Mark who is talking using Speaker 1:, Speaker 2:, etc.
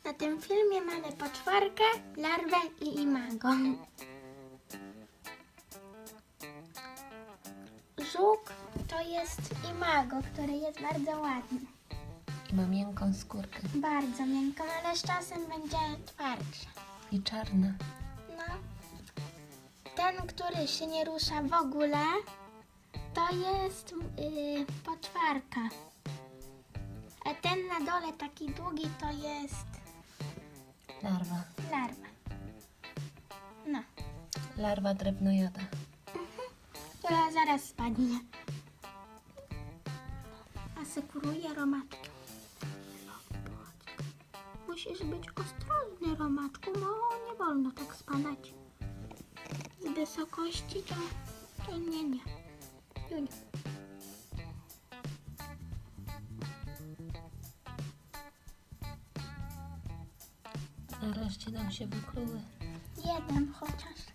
Speaker 1: Na tym filmie mamy poczwarkę, larwę i imago. Żuk to jest imago, który jest bardzo ładny.
Speaker 2: I ma miękką skórkę.
Speaker 1: Bardzo miękką, ale z czasem będzie twardsza.
Speaker 2: I czarna.
Speaker 1: No. Ten, który się nie rusza w ogóle, to jest poczwarka. A ten na dole taki długi to jest
Speaker 2: Larwa.
Speaker 1: larwa. No,
Speaker 2: Larwa drewnojada.
Speaker 1: która zaraz spadnie. Asekuruje romaczkę. Musisz być ostrożny, romaczku, bo nie wolno tak spadać. Z wysokości to nie. Juniu.
Speaker 2: Nareszcie nam się wykluły.
Speaker 1: Jeden chociaż.